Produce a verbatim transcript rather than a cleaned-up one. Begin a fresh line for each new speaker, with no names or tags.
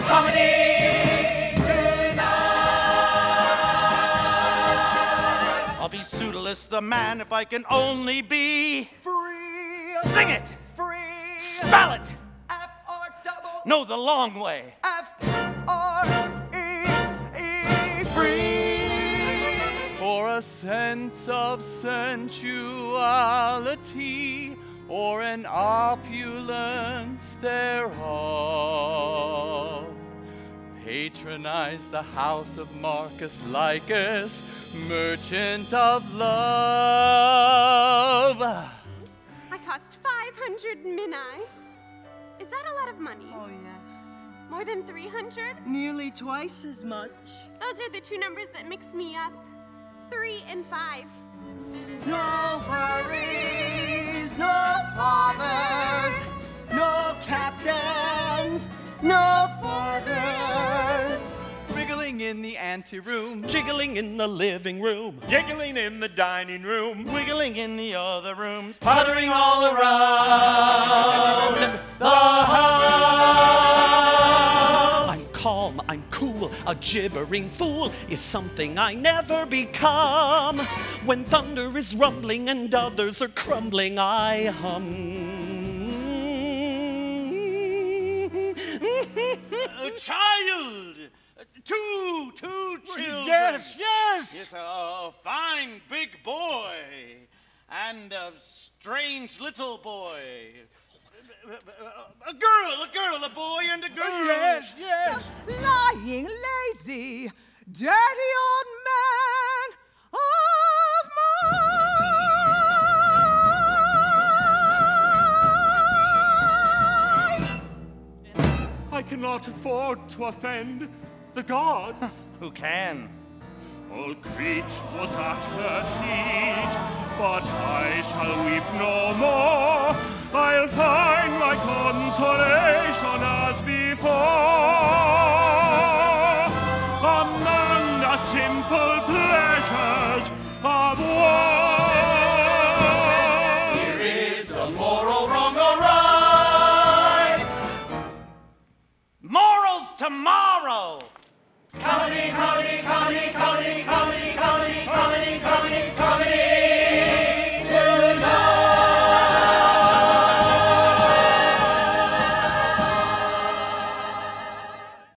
comedies tonight. I'll be pseudolus the man if I can only be
free.
Sing it.
Free.
Spell it.
F R double.
No, the long way.
F R E E. Free.
For a sense of sensuality or an opulence thereof. Patronize the house of Marcus Lycus, merchant of love.
I cost five hundred minae. Is that a lot of money?
Oh, yes.
More than three hundred?
Nearly twice as much.
Those are the two numbers that mix me up. Three and five.
No worries, no bothers, no captains, no fathers.
Wriggling in the anteroom,
Jiggling in the living room,
Giggling in the dining room,
wiggling in the other rooms, pottering all around the house. I'm calm, I'm cool, a gibbering fool is something I never become. When thunder is rumbling and others are crumbling, I hum. A child! Two, two children.
Yes, yes.
Yes, a fine big boy and a strange little boy. A girl, a girl, a boy and a girl.
Oh, yes, yes.
Lying lazy, dirty old man of mine.
I cannot afford to offend the gods.
Who can?
All Crete was at her feet, but I shall weep no more. I'll find my consolation as before among the simple pleasures of war.
Here is the moral wrong or right. Morals tomorrow.